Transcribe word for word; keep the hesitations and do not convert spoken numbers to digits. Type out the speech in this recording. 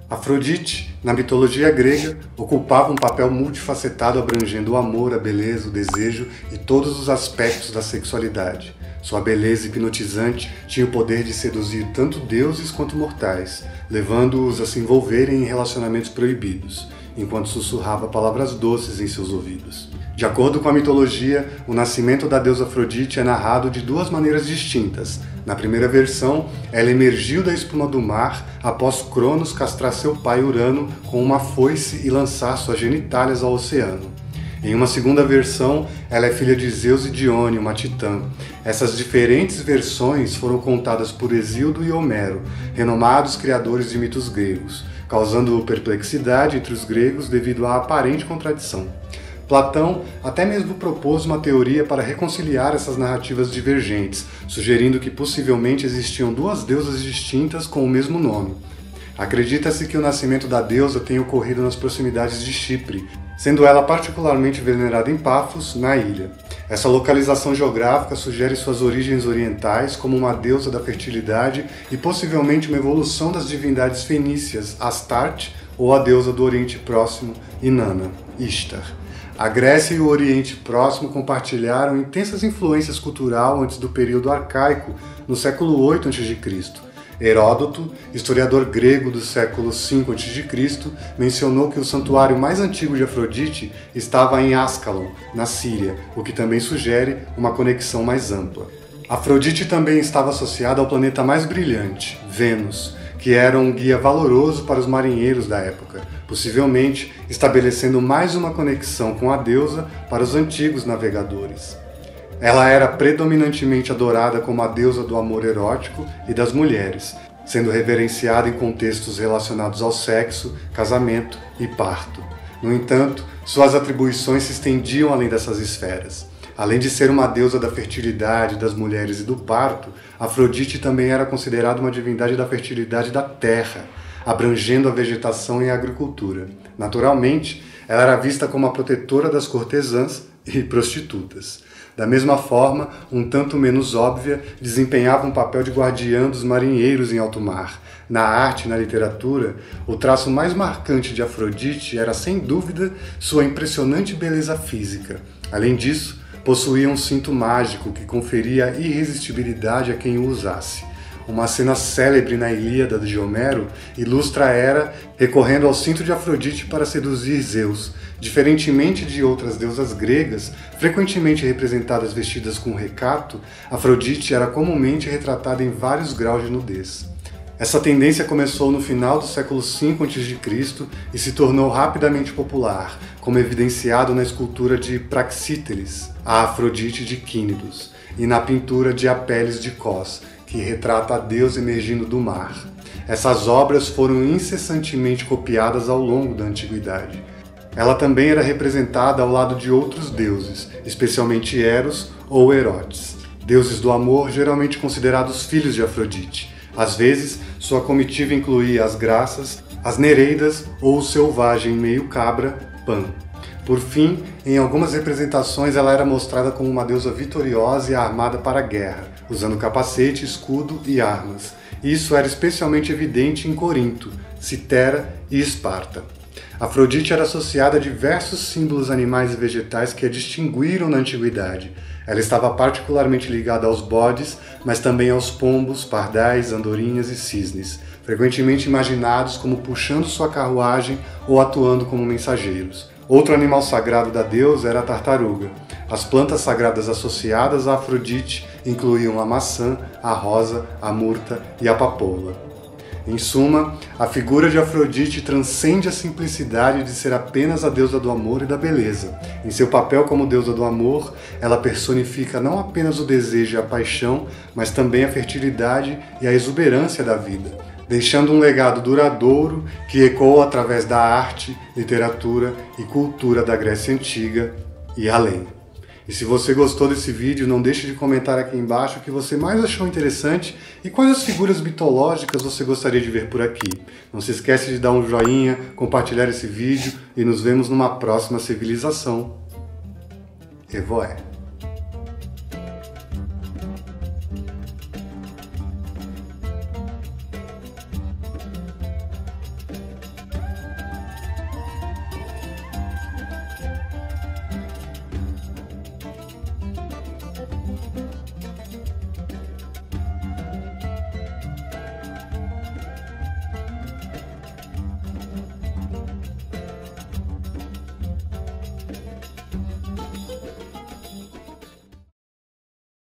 Afrodite, na mitologia grega, ocupava um papel multifacetado abrangendo o amor, a beleza, o desejo e todos os aspectos da sexualidade. Sua beleza hipnotizante tinha o poder de seduzir tanto deuses quanto mortais, levando-os a se envolverem em relacionamentos proibidos, enquanto sussurrava palavras doces em seus ouvidos. De acordo com a mitologia, o nascimento da deusa Afrodite é narrado de duas maneiras distintas. Na primeira versão, ela emergiu da espuma do mar após Cronos castrar seu pai Urano com uma foice e lançar suas genitálias ao oceano. Em uma segunda versão, ela é filha de Zeus e Dione, uma titã. Essas diferentes versões foram contadas por Hesíodo e Homero, renomados criadores de mitos gregos, causando perplexidade entre os gregos devido à aparente contradição. Platão até mesmo propôs uma teoria para reconciliar essas narrativas divergentes, sugerindo que possivelmente existiam duas deusas distintas com o mesmo nome. Acredita-se que o nascimento da deusa tenha ocorrido nas proximidades de Chipre, sendo ela particularmente venerada em Pafos, na ilha. Essa localização geográfica sugere suas origens orientais como uma deusa da fertilidade e possivelmente uma evolução das divindades fenícias Astarte ou a deusa do Oriente Próximo, Inanna, Ishtar. A Grécia e o Oriente Próximo compartilharam intensas influências culturais antes do período arcaico, no século oito antes de Cristo. Heródoto, historiador grego do século cinco antes de Cristo, mencionou que o santuário mais antigo de Afrodite estava em Ascalon, na Síria, o que também sugere uma conexão mais ampla. Afrodite também estava associada ao planeta mais brilhante, Vênus, que era um guia valoroso para os marinheiros da época, possivelmente estabelecendo mais uma conexão com a deusa para os antigos navegadores. Ela era predominantemente adorada como a deusa do amor erótico e das mulheres, sendo reverenciada em contextos relacionados ao sexo, casamento e parto. No entanto, suas atribuições se estendiam além dessas esferas. Além de ser uma deusa da fertilidade, das mulheres e do parto, Afrodite também era considerada uma divindade da fertilidade da terra, abrangendo a vegetação e a agricultura. Naturalmente, ela era vista como a protetora das cortesãs e prostitutas. Da mesma forma, um tanto menos óbvia, desempenhava um papel de guardiã dos marinheiros em alto mar. Na arte e na literatura, o traço mais marcante de Afrodite era, sem dúvida, sua impressionante beleza física. Além disso, possuía um cinto mágico que conferia irresistibilidade a quem o usasse. Uma cena célebre na Ilíada de Homero ilustra Hera recorrendo ao cinto de Afrodite para seduzir Zeus. Diferentemente de outras deusas gregas, frequentemente representadas vestidas com recato, Afrodite era comumente retratada em vários graus de nudez. Essa tendência começou no final do século cinco antes de Cristo e se tornou rapidamente popular, como evidenciado na escultura de Praxíteles, a Afrodite de Quínidos, e na pintura de Apeles de Cos, que retrata a deusa emergindo do mar. Essas obras foram incessantemente copiadas ao longo da antiguidade. Ela também era representada ao lado de outros deuses, especialmente Eros ou Erotes, deuses do amor geralmente considerados filhos de Afrodite. Às vezes, sua comitiva incluía as graças, as nereidas ou o selvagem meio cabra, Pan. Por fim, em algumas representações ela era mostrada como uma deusa vitoriosa e armada para a guerra, usando capacete, escudo e armas. Isso era especialmente evidente em Corinto, Citera e Esparta. Afrodite era associada a diversos símbolos animais e vegetais que a distinguiram na antiguidade. Ela estava particularmente ligada aos bodes, mas também aos pombos, pardais, andorinhas e cisnes, frequentemente imaginados como puxando sua carruagem ou atuando como mensageiros. Outro animal sagrado da deusa era a tartaruga. As plantas sagradas associadas a Afrodite incluíam a maçã, a rosa, a murta e a papoula. Em suma, a figura de Afrodite transcende a simplicidade de ser apenas a deusa do amor e da beleza. Em seu papel como deusa do amor, ela personifica não apenas o desejo e a paixão, mas também a fertilidade e a exuberância da vida, deixando um legado duradouro que ecoa através da arte, literatura e cultura da Grécia Antiga e além. E se você gostou desse vídeo, não deixe de comentar aqui embaixo o que você mais achou interessante e quais as figuras mitológicas você gostaria de ver por aqui. Não se esqueça de dar um joinha, compartilhar esse vídeo e nos vemos numa próxima civilização. Evoé.